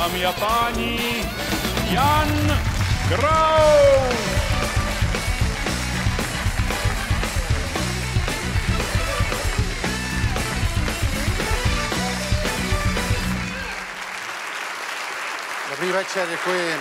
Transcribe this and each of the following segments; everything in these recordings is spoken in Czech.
dámy a páni, Jan Kraus! Dobrý večer, děkuji.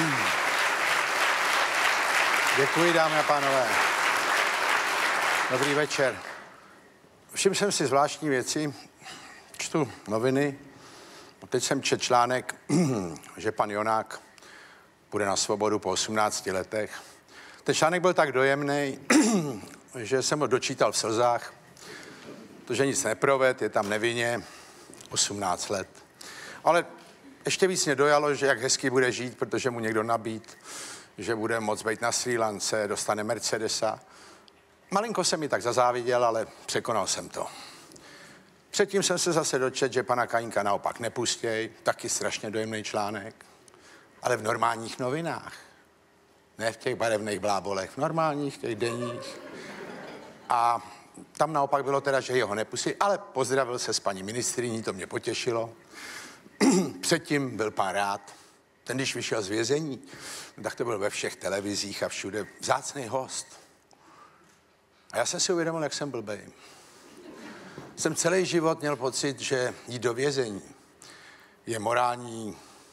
Děkuji, dámy a pánové. Dobrý večer. Všiml jsem si zvláštní věci. Čtu noviny. Teď jsem četl článek, že pan Jonák půjde na svobodu po 18 letech. Ten článek byl tak dojemný, že jsem ho dočítal v slzách. To, že nic neproved, je tam nevinně 18 let. Ale ještě víc mě dojalo, že jak hezky bude žít, protože mu někdo nabít, že bude moct být na Srí Lance, dostane Mercedesa. Malinko jsem mi tak zazáviděl, ale překonal jsem to. Předtím jsem se zase dočetl, že pana Kajínka naopak nepustěj, taky strašně dojemný článek, ale v normálních novinách. Ne v těch barevných blábolech, v normálních, těch denních. A tam naopak bylo teda, že jeho nepustí, ale pozdravil se s paní ministryní, to mě potěšilo. Předtím byl pan Rád, ten když vyšel z vězení, tak to byl ve všech televizích a všude vzácný host. A já jsem si uvědomil, jak jsem blbej. Jsem celý život měl pocit, že jít do vězení je morální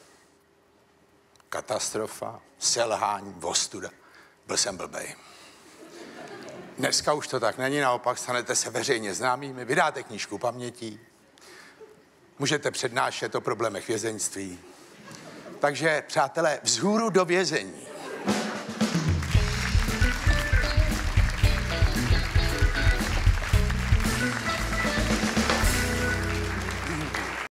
katastrofa, selhání, ostuda. Byl jsem blbej. Dneska už to tak není, naopak stanete se veřejně známými, vydáte knížku pamětí, můžete přednášet o problémech vězeňství. Takže, přátelé, vzhůru do vězení.